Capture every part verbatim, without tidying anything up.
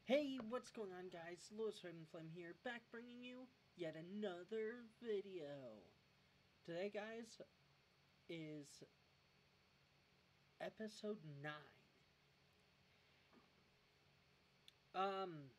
Hey, what's going on, guys? Lewis Ravenflame here, back bringing you yet another video. Today, guys, is episode nine. Um,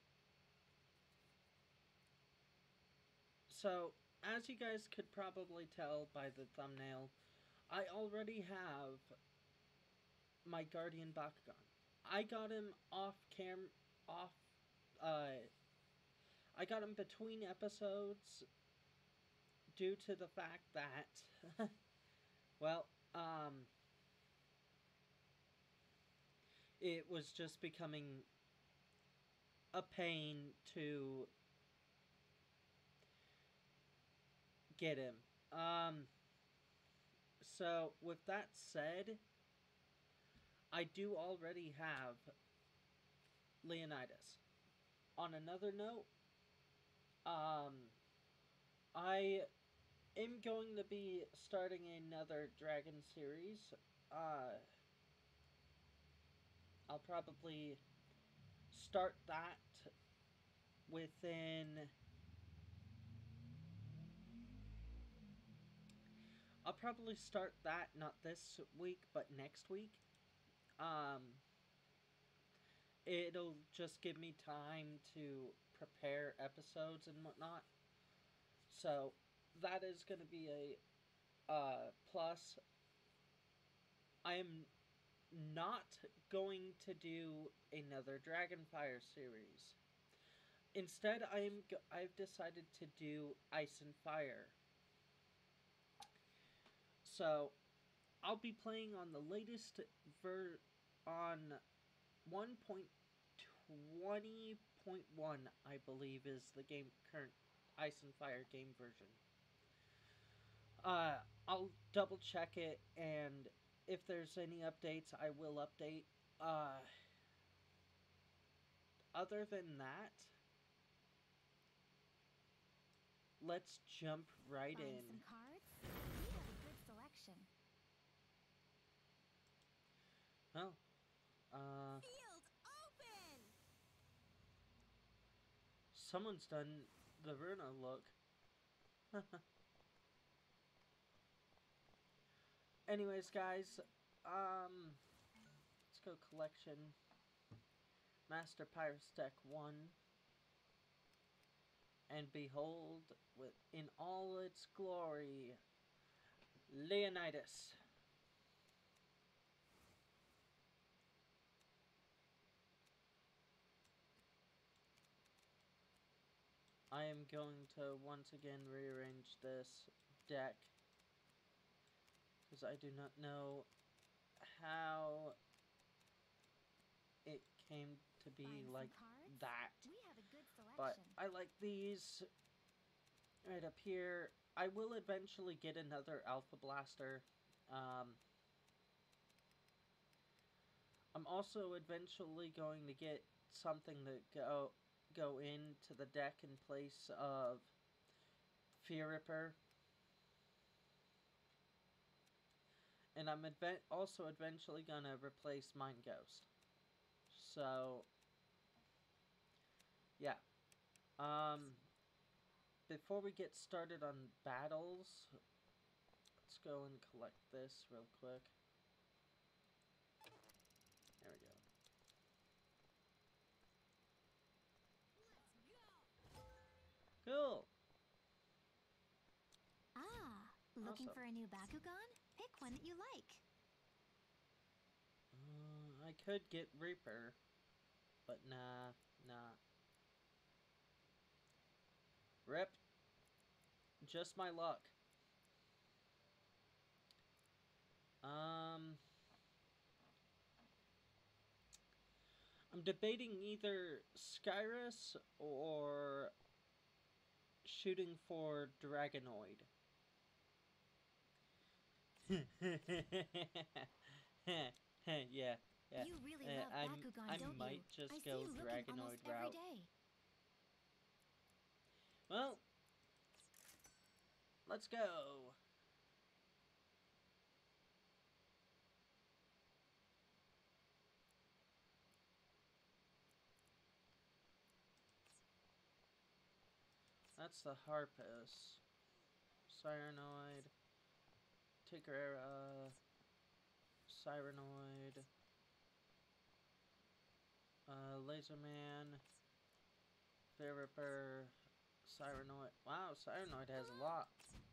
so, as you guys could probably tell by the thumbnail, I already have my Guardian Bakugan. I got him off cam, off, uh, I got him between episodes due to the fact that, well, um, it was just becoming a pain to get him. Um, so, with that said, I do already have Leonidas. On another note, um, I am going to be starting another Dragon series. Uh, I'll probably start that within... I'll probably start that not this week, but next week. Um, it'll just give me time to prepare episodes and whatnot. So, that is going to be a uh, plus. I am not going to do another Dragonfire series. Instead, I am I've decided to do Ice and Fire. So, I'll be playing on the latest ver on one point twenty point one, I believe, is the game current Ice and Fire game version. Uh, I'll double check it, and if there's any updates, I will update. Uh, other than that, let's jump right Buying in. some cards? We have a good selection. Oh, uh, Field open! someone's done the Runa look. Anyways, guys, um, let's go collection. Master Pirates deck one. And behold, with in all its glory, Leonidas. I am going to once again rearrange this deck, because I do not know how it came to be Buying like some cards? that. We have a good selection. But I like these right up here. I will eventually get another Alpha Blaster. Um, I'm also eventually going to get something to go go into the deck in place of Fear Ripper. And I'm adve also eventually going to replace Mind Ghost. So, yeah. Um, before we get started on battles, let's go and collect this real quick. There we go. Let's go! Cool! Ah, looking Awesome. for a new Bakugan? Pick one that you like. Uh, I could get Reaper, but nah, nah. Rip. Just my luck. Um... I'm debating either Skyrus or shooting for Dragonoid. yeah, yeah. You really uh, love I'm, Bakugan, I don't might you? just I see go you looking Dragonoid almost route. every day. Well, let's go. That's the Harpus. Cyranoid. Tigrera. Cyranoid. Uh, Laserman. Ferripper. Cyranoid. Wow, Cyranoid has a lot.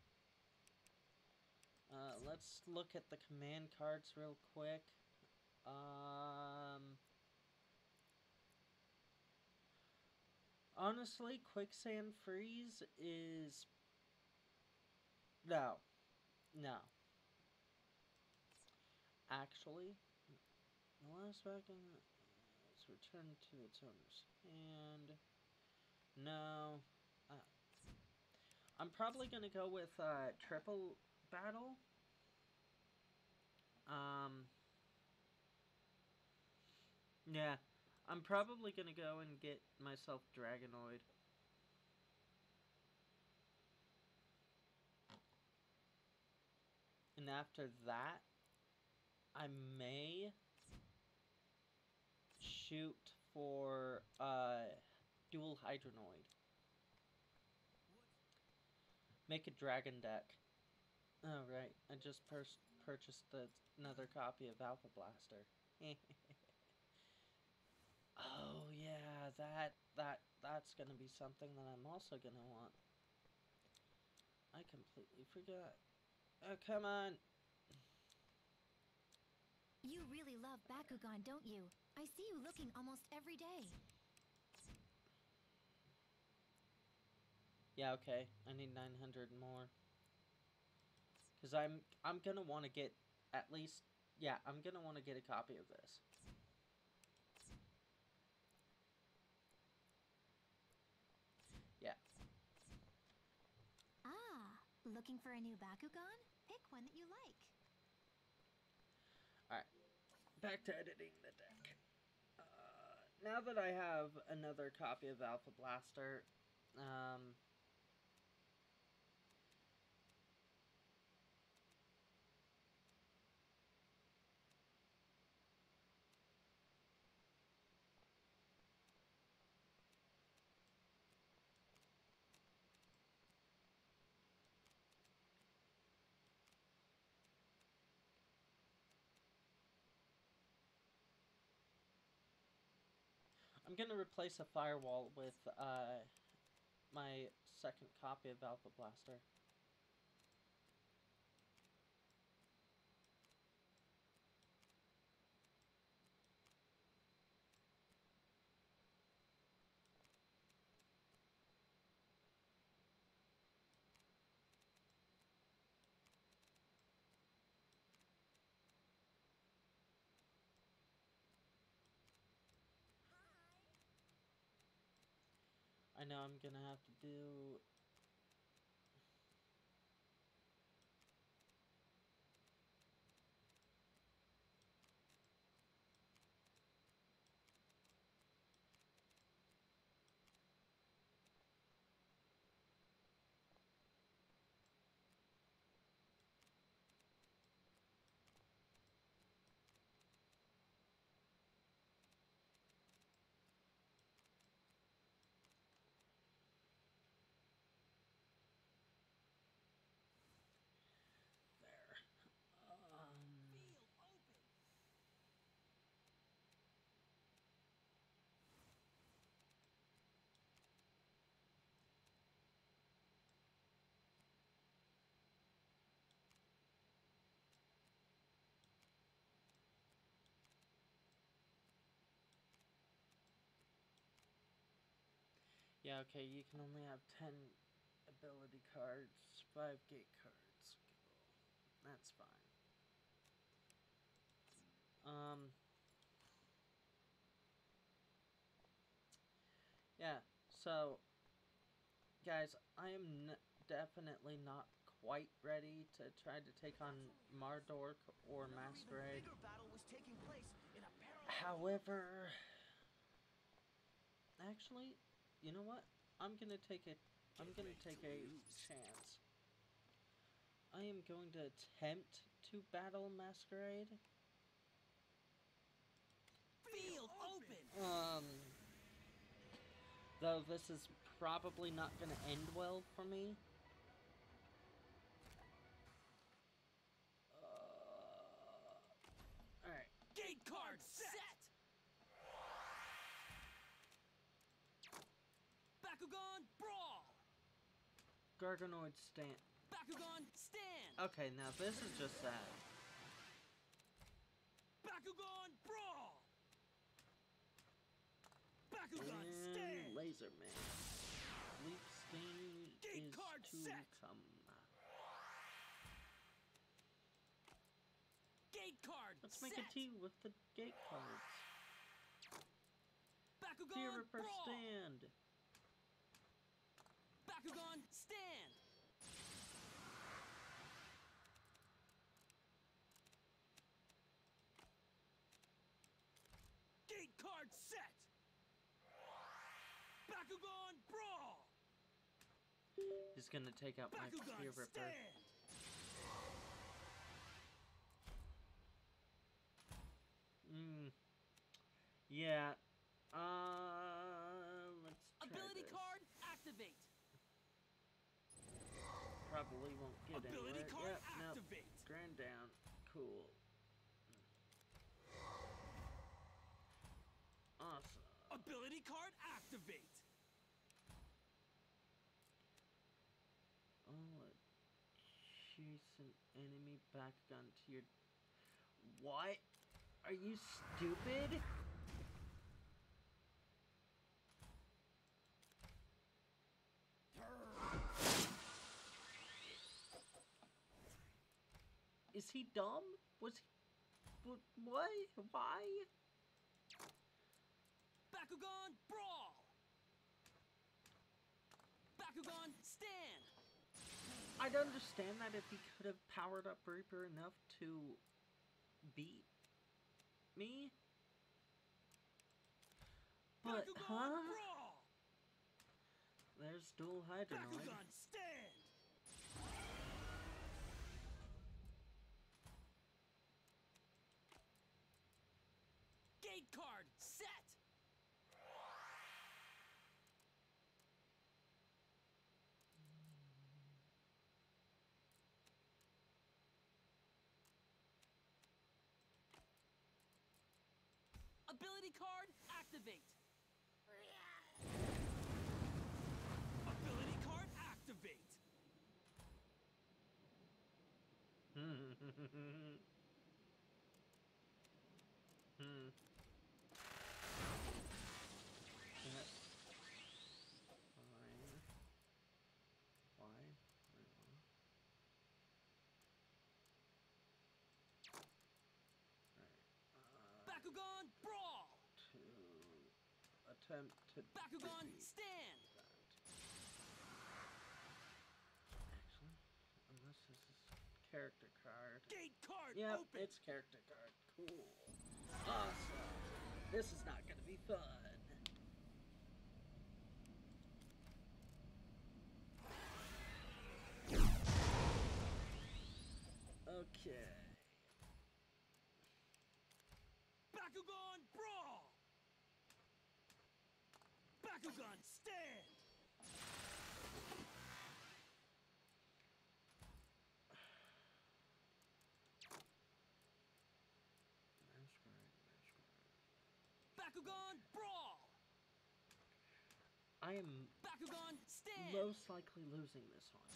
Uh, let's look at the command cards real quick. Um... Honestly, Quicksand Freeze is... No. No. Actually, the last weapon is returned to its owner's hand. No. Uh, I'm probably gonna go with uh, Triple Battle. Um... Yeah. I'm probably gonna go and get myself Dragonoid. And after that, I may shoot for uh, Dual Hydronoid. Make a Dragon deck. Oh, right. I just pur purchased the, another copy of Alpha Blaster. Oh, yeah. That, that, that's gonna be something that I'm also gonna want. I completely forgot. Oh, come on. You really love Bakugan, don't you? I see you looking almost every day. Yeah, okay. I need nine hundred more. Because I'm, I'm gonna want to get at least... Yeah, I'm gonna want to get a copy of this. Yeah. Ah, looking for a new Bakugan? Pick one that you like. Alright. Back to editing the deck. Uh, now that I have another copy of Alpha Blaster, um... I'm gonna replace a firewall with uh, my second copy of Alpha Blaster. I know I'm gonna have to do... There. Um... Yeah, okay, you can only have ten ability cards, five gate cards. Cool. That's fine. Um... Yeah, so... Guys, I am n definitely not quite ready to try to take on Mardork or Masquerade. However... Actually, you know what? I'm gonna take a... I'm gonna take a chance. I am going to attempt to battle Masquerade. Field open! Um... Though this is probably not going to end well for me. Uh, Alright. Gate card set! Bakugan brawl! Gargonoid stand. Bakugan stand! Okay, now this is just sad. Bakugan brawl! Bakugan And stand! Laser Man. Leap Sting Gate is card to set. come. Gate card Let's set! make a T with the gate cards. Bakugan Fear Ripper brawl! stand. Bakugan stand! Gate card set! Bakugan brawl! He's gonna take out my Bakugan Fear Ripper. stand! Mm. Yeah. Uh, let's try Ability this. card activate! Probably won't get Ability anywhere. card Yep, nope. activate! Grand down. Cool. Awesome. Ability card activate! Oh, chase an enemy back gun to your... What? Are you stupid? Is he dumb? Was he... What? Why? Bakugan brawl! Bakugan stand! I'd understand that if he could have powered up Reaper enough to beat me. But, Bakugan huh? brawl! There's dual Hydronoid. Bakugan stand! Gate card set! Ability card activate! Ability card activate! Hmm. That's fine. Why? Bakugan brawl! To attempt to Bakugan defeat stand! that. Actually, unless this is character card. Gate card Yep, open! it's character card. Cool. Awesome. This is not gonna be fun. Okay. Bakugan brawl! Bakugan stand! Bakugan brawl! I am Bakugan stand! most likely losing this one.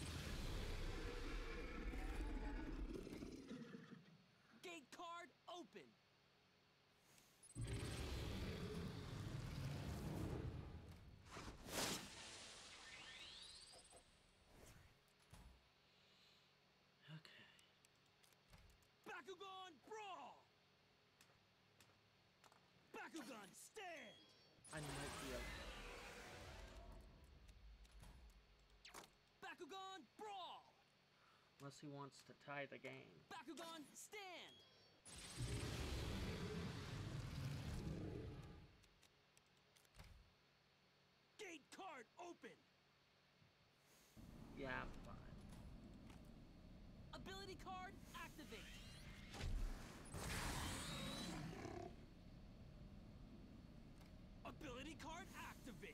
Gate card open! Okay. Bakugan brawl! Bakugan stand! I might be okay. Bakugan brawl! Unless he wants to tie the game. Bakugan stand! Gate card open! Yeah, I'm fine. Ability card activate! Ability card activate! activate.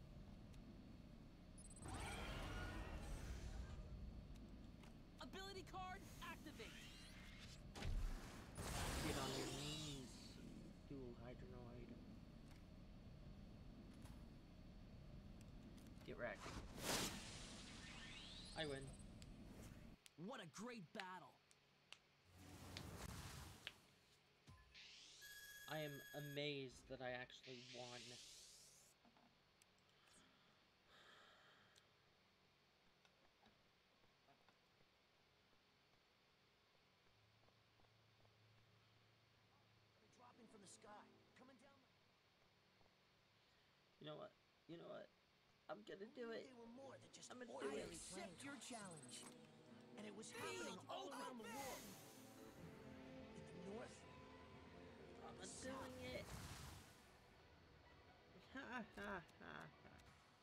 Ability card activate. Get on your knees, dual hydronoid. Get wrecked. I win. What a great battle. I am amazed that I actually won. Dropping from the sky, coming down. You know what? You know what? I'm gonna do it. They were more than just I'm gonna do ordinary it. playing Accept your cards. challenge. And it was happening all around the world. In the north, I'm doing it. Ha ha ha ha.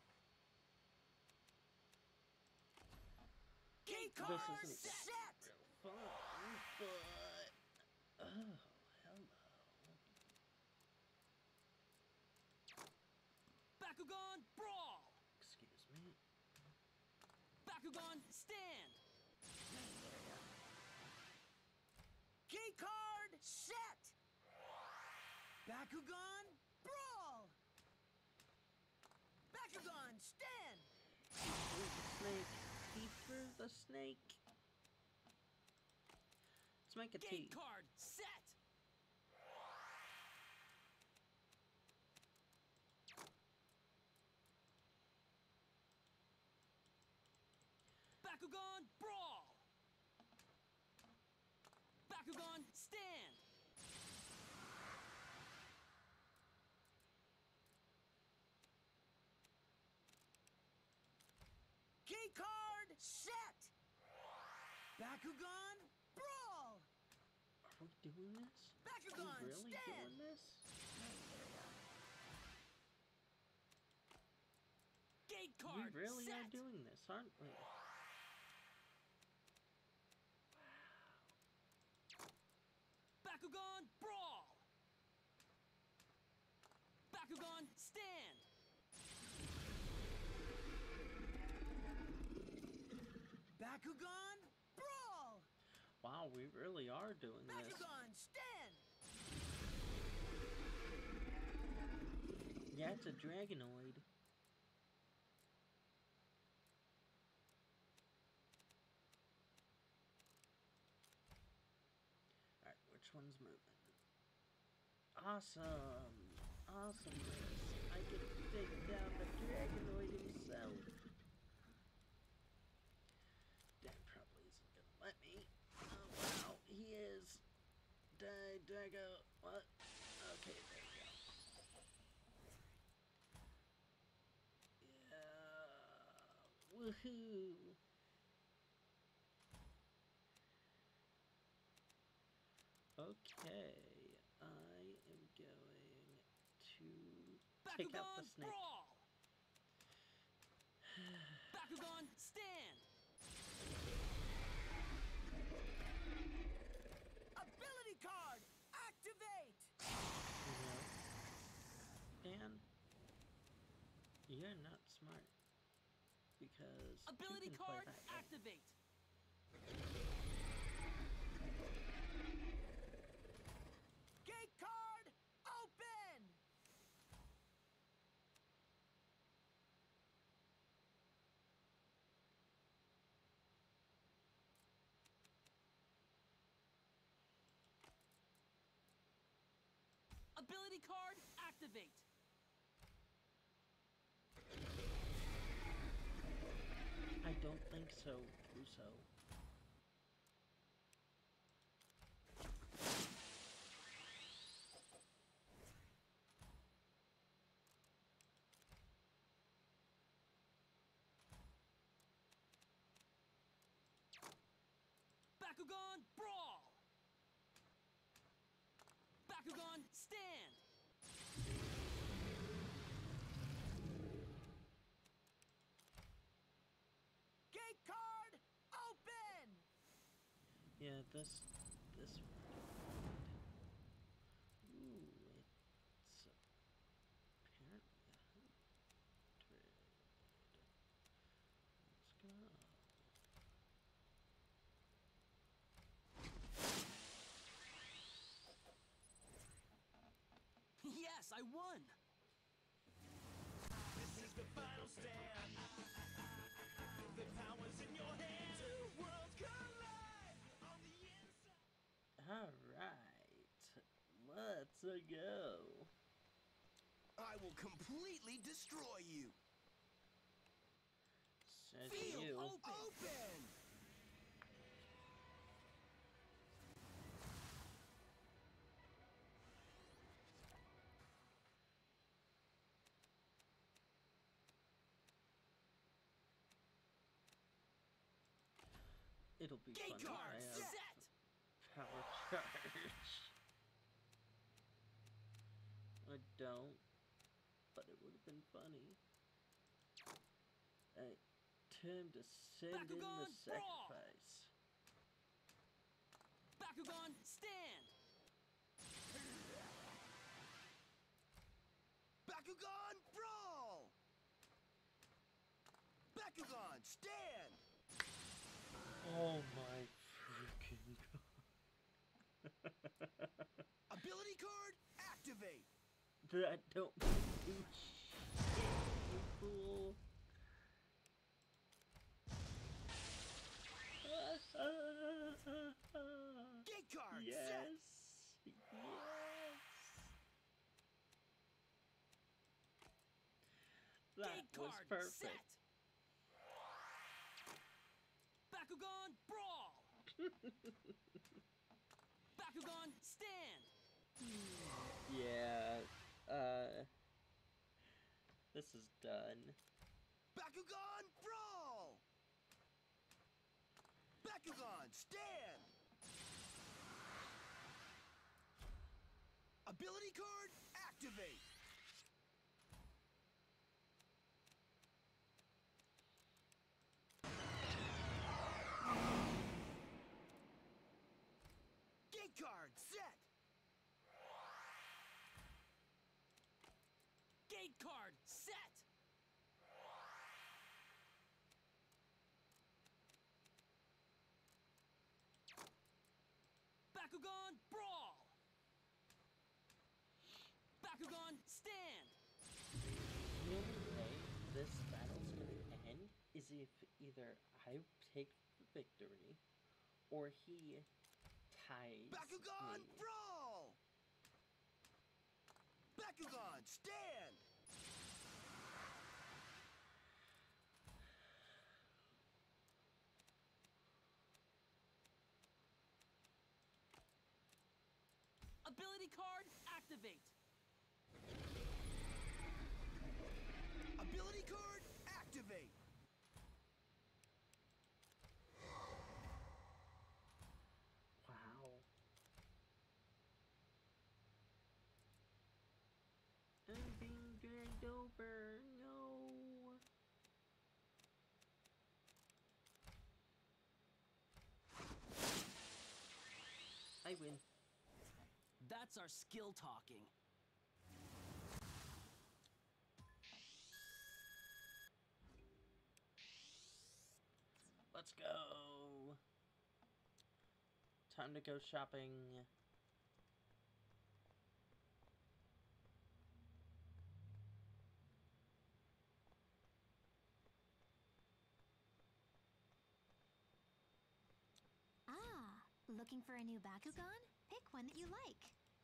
gate This card isn't set. fun, but oh, hello. Bakugan brawl. Excuse me. Bakugan stand. Gate card set. Bakugan brawl. Bakugan stand. He threw the snake. He threw the snake. Let's make a T. Gate card set. Bakugan brawl. Bakugan stand. Gate card set. Bakugan brawl. Are we doing this? Bakugan Are we really stand. doing this? Gate We card really set. are doing this, aren't we? Bakugan brawl. Bakugan stand. Bakugan brawl. Wow, we really are doing this. Bakugan stand. Yeah, it's a Dragonoid. Alright, which one's moving? Awesome! Awesomeness! I can take down the Dragonoid himself! Dan probably isn't gonna let me. Oh wow, he is! Die, Drago! What? Okay, there we go. Yeah! Woohoo! Okay, I am going to take out the Bakugan snake. brawl. Bakugan stand. Ability card activate. You know, Dan, you're not smart because Ability you can play card that game. activate. Gate card open. Ability card activate. I don't think so, Russo. Bakugan brawl. Bakugan stand. Gate card open. Yeah, this, this one. Ooh, it's apparently a hoop. guess I won. This is the final stand. The power's in your hands. Two worlds collide on the inside. Alright. Let's go. I will completely destroy you. Says Field you. open. Open! It'll be Gate fun. card I have set. power charge. I don't, but it would have been funny. I time to send in the Bakugan, brawl! sacrifice. Bakugan, stand. Bakugan, brawl! Bakugan, stand! Oh my freaking god. Ability card, activate! That don't do shit, you fool. Gate card, Yes. set! Yes. That Gate was card perfect. set. Bakugan, brawl. Bakugan, stand. Yeah. Uh. This is done. Bakugan, brawl! Bakugan, stand! Ability card, activate! Gate card, set! Gate card, set. Bakugan, brawl. Bakugan, stand. The only way this battle's gonna end is if either I take the victory or he ties Bakugan, me. brawl! Bakugan, stand! Ability card, activate. Ability card, activate! Wow. I'm being dragged over. No. I win. That's our skill talking. Let's go. Time to go shopping. Ah, looking for a new Bakugan? Pick one that you like.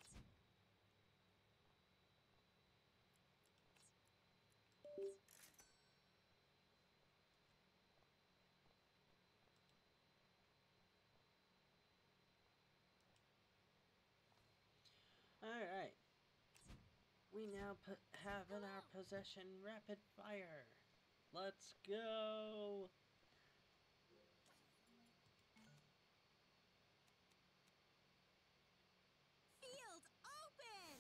Alright. We now put, have in our possession rapid fire. Let's go. Field open!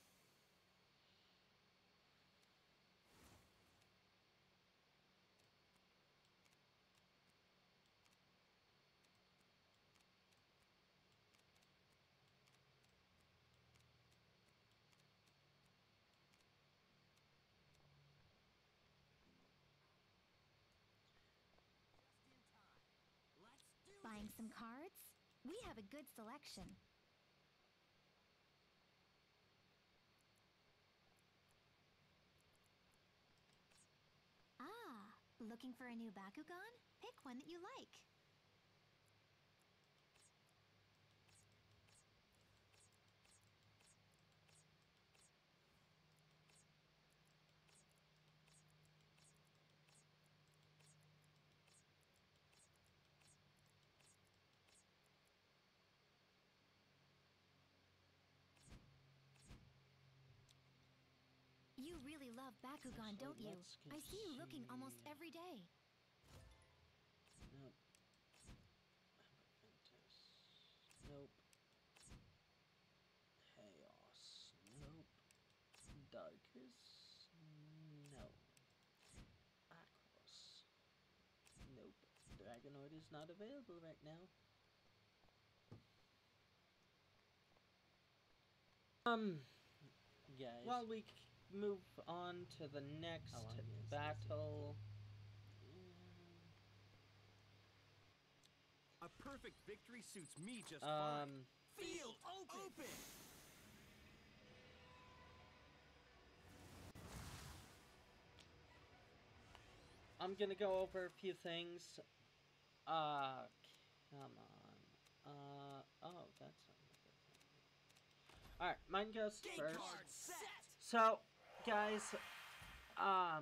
Buying some cards? We have a good selection. Looking for a new Bakugan? Pick one that you like. You really love Bakugan, So don't you? let's I see you looking almost see. every day. Nope. Nope. Chaos. Nope. Darkus. No. Acros. Nope. Dragonoid is not available right now. Um, Guys. while we c- move on to the next How long is this battle. A perfect victory suits me just Um, fine. Field open. Open. I'm gonna go over a few things. Uh, come on. Uh, oh, that's not a good thing. Alright, mine goes Gate first. card set. So, guys, um,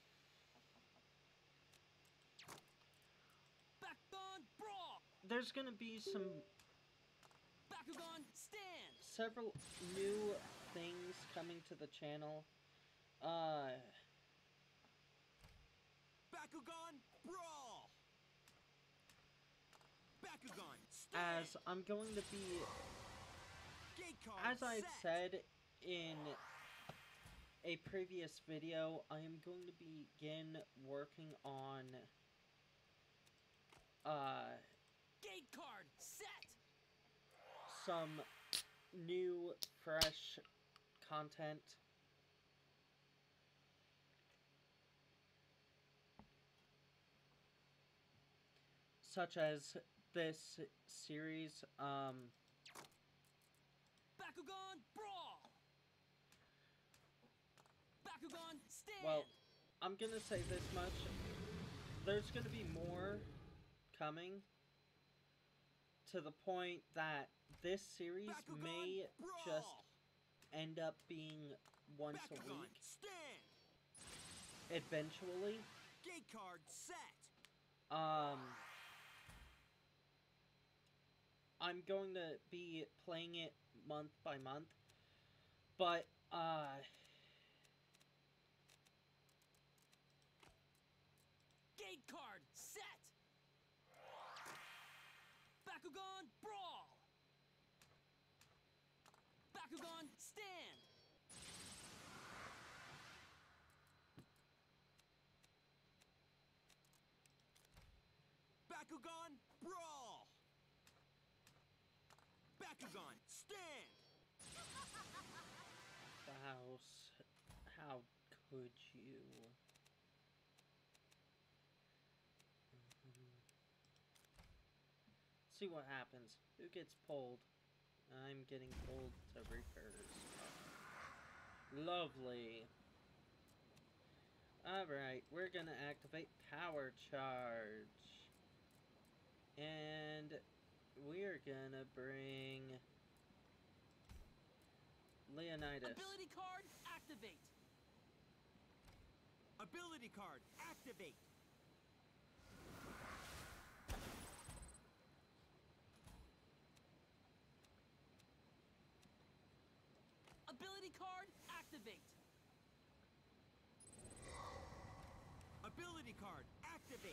Bakugan brawl. there's gonna be some Bakugan stand. several new things coming to the channel. Uh, Bakugan brawl. Bakugan stand. as I'm going to be, Gate card as I set. said in a previous video, I am going to begin working on, uh, Gate card set. some new, fresh content. Such as this series, um, Bakugan brawl. Bakugan stand. well, I'm gonna say this much. There's gonna be more coming to the point that this series Bakugan may brawl. just end up being once a Bakugan week stand. eventually. Gate card set. Um, I'm going to be playing it month by month, but, uh, Gate card set. Bakugan brawl. Bakugan stand. Bakugan brawl. Bakugan stand. Faust, how could you? Mhm. See what happens. Who gets pulled? I'm getting pulled to Reapers. Lovely. Alright, we're gonna activate Power Charge. And we're gonna bring Leonidas. Ability card activate. Ability card activate. Ability card activate. Ability card activate.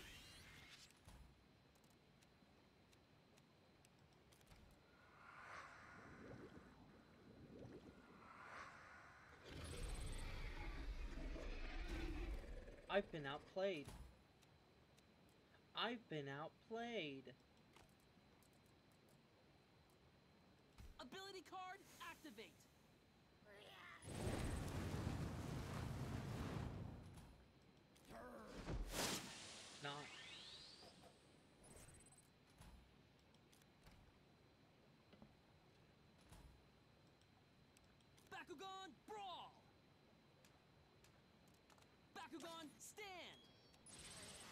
I've been outplayed. I've been outplayed. Ability card activate. Not. Bakugan brawl. Bakugan stand.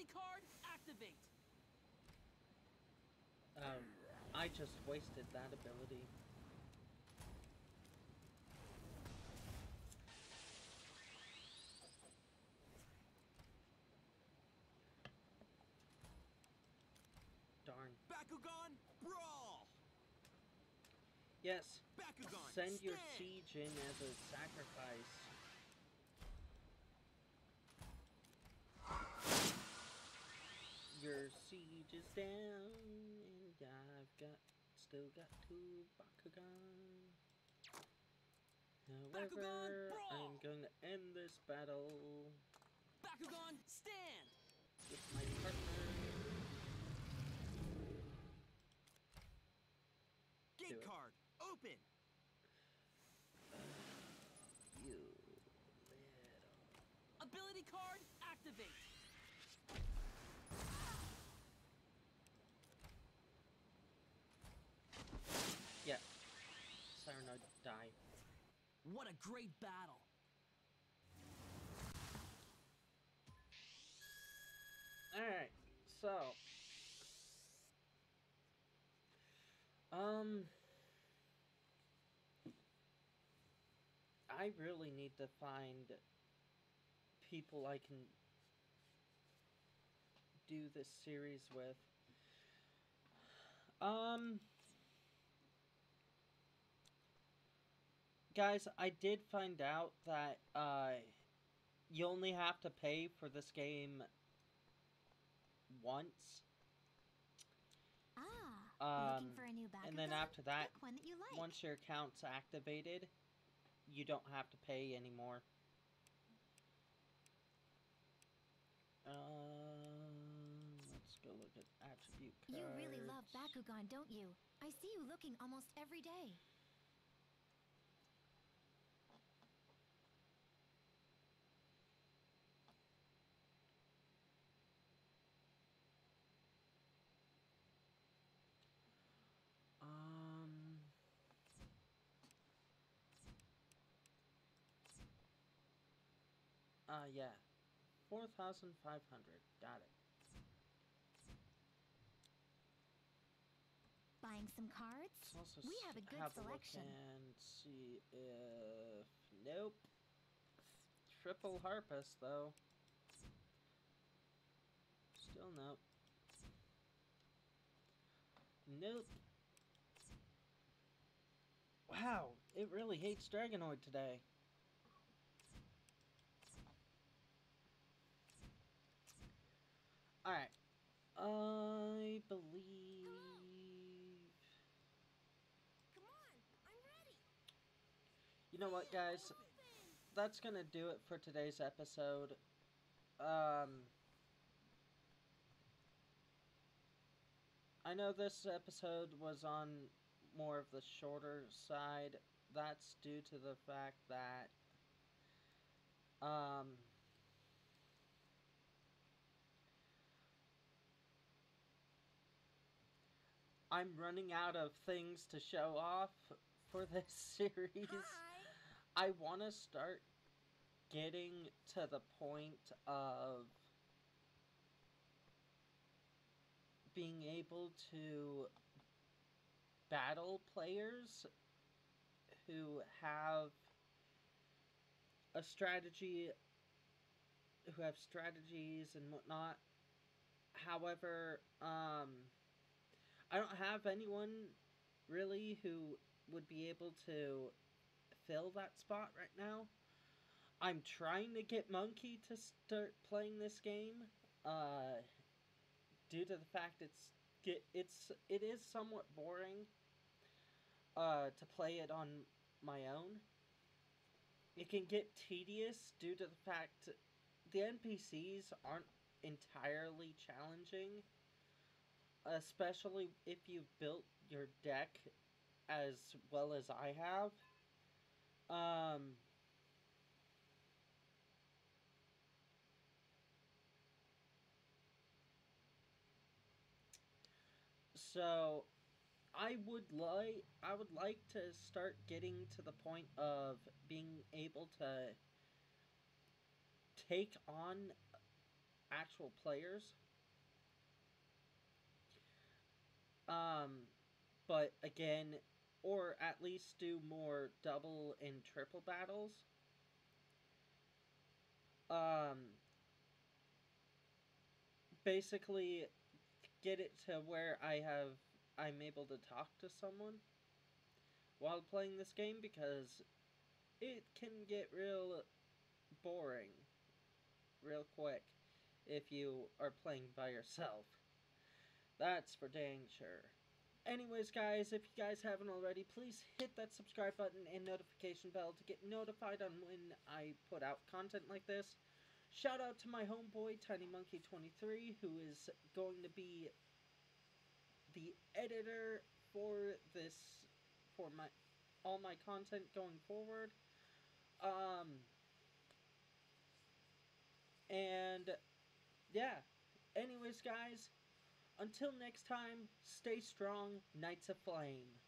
Ability card, activate. Um, I just wasted that ability. Darn. Bakugan, brawl! Yes, Bakugan, send your stand! siege in as a sacrifice. Your siege is down, and I've got, still got two Bakugan. However, Bakugan, brawl! I'm going to end this battle Bakugan, stand. with my partner. Gate Do it. card, open! You little... Ability card, activate. Yeah. Cyrano, die. What a great battle. Alright, so... Um... I really need to find people I can do this series with. Um... Guys, I did find out that, uh, you only have to pay for this game once. Ah, Um, looking for a new Bakugan? and then after that, Pick one that you like. once your account's activated, you don't have to pay anymore. Um, let's go look at attribute cards. You really love Bakugan, don't you? I see you looking almost every day. Um... Uh, yeah. four thousand five hundred. Got it. Buying some cards? Let's also We s- have a good have selection. A look and see if... Nope. Triple Harpist, though. Still nope. Nope. Wow, it really hates Dragonoid today. Alright. I believe... Come on, I'm ready. You know what, guys? That's gonna do it for today's episode. Um... I know this episode was on more of the shorter side. That's due to the fact that um I'm running out of things to show off for this series. I want to start getting to the point of being able to battle players who have a strategy, who have strategies and whatnot. However, um, I don't have anyone really who would be able to fill that spot right now. I'm trying to get Monkey to start playing this game, uh, due to the fact it's get it's it is somewhat boring, uh, to play it on my own. It can get tedious due to the fact the N P Cs aren't entirely challenging, especially if you've built your deck as well as I have. Um, so I would like I would like to start getting to the point of being able to take on actual players. Um, but again, or at least do more double and triple battles. Um, basically, get it to where I have I'm able to talk to someone while playing this game, because it can get real boring real quick if you are playing by yourself. That's for dang sure. Anyways, guys, if you guys haven't already, please hit that subscribe button and notification bell to get notified on when I put out content like this. Shout out to my homeboy, Tiny Monkey twenty-three, who is going to be the editor for this, for my, all my content going forward. Um, and, yeah. Anyways, guys, until next time, stay strong, Knights of Flame.